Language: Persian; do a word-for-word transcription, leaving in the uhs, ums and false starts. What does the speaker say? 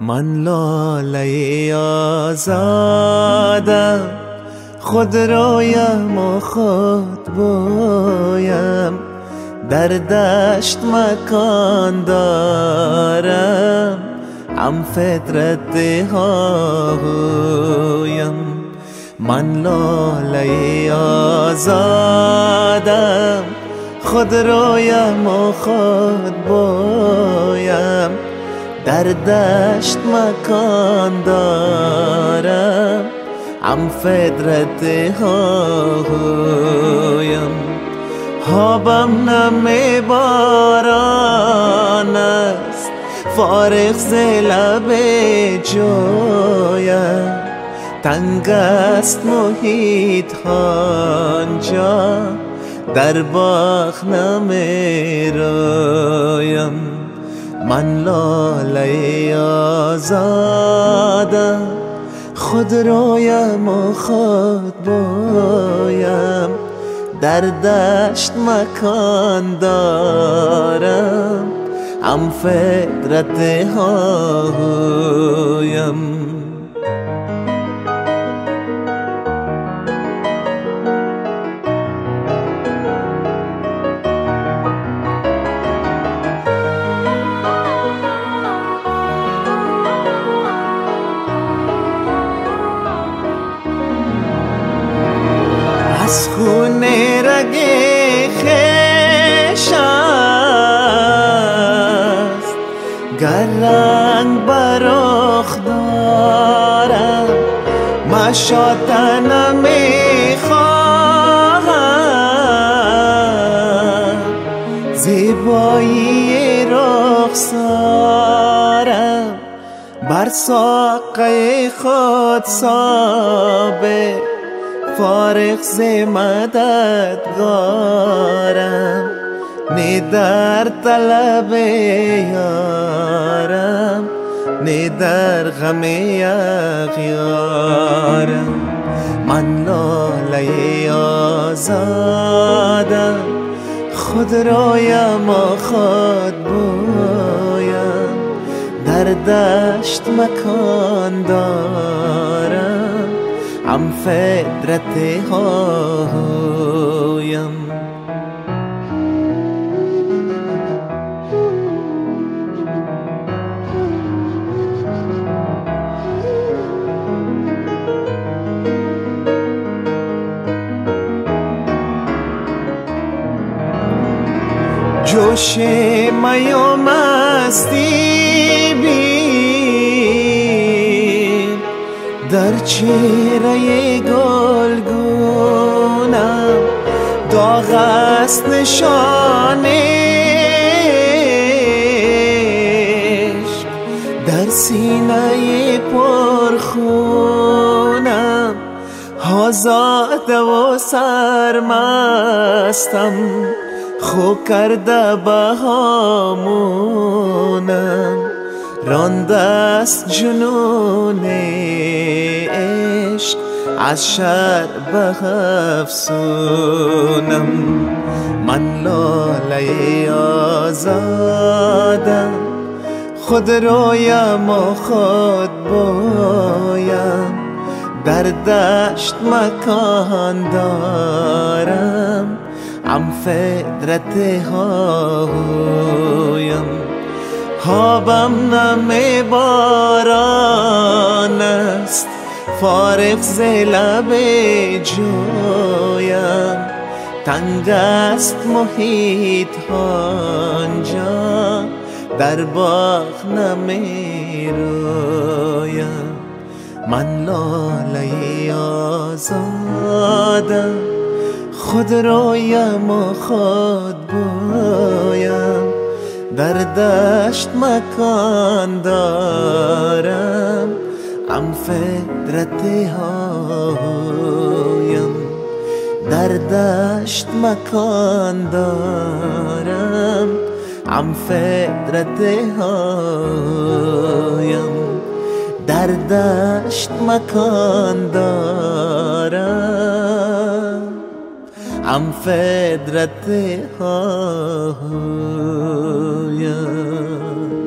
من لاله آزادم، خود رویم و خود بویم، در دشت مکان دارم، هم فطرت هایم. من لاله آزادم، خود رویم و خود بویم، در دشت مکان دارم، هم فطرت هایم. خوابم نم باران است، فارغ ز لب جویم، تنگ است محیط آنجا، در باغ نمی رویم. من لاله آزادم، خود رویم و خود بویم، در دشت مکان دارم، هم فطرت هایم. از خون رگ خویش است گر رنگ بر رخ دارم، مشاطه نمیخواهم، زیبایی رخسارم بر ساقه خود ثابت، فارغ ز مددگارم، نی در طلب یارم، نی در غم اغیارم. من لاله آزادم، خود رویم و خود بویم، در دشت مکان دارم، هم فطرت هایم. جوش می و مستی بین در چهره گلگونم، داغ است نشان عشق در سینه پرخونم، آزاده و سرمستم، خو کرده بهامونم، رانده است جنون عشق از شر به افسونم. من لاله آزادم، خود رویم و خود بویم، در دشت مکان دارم، هم فطرت هایم. خوابم نم باران است، فارغ ز لب جویم، تنگ است محیط آنجا، در باغ نمی رویم. من لاله آزادم، خود رویم و خود بویم، در دشت مکان دارم، هم فطرت هایم. در دشت مکان دارم، هم فطرت هایم. در دشت مکان دارم، هم فطرت هایم.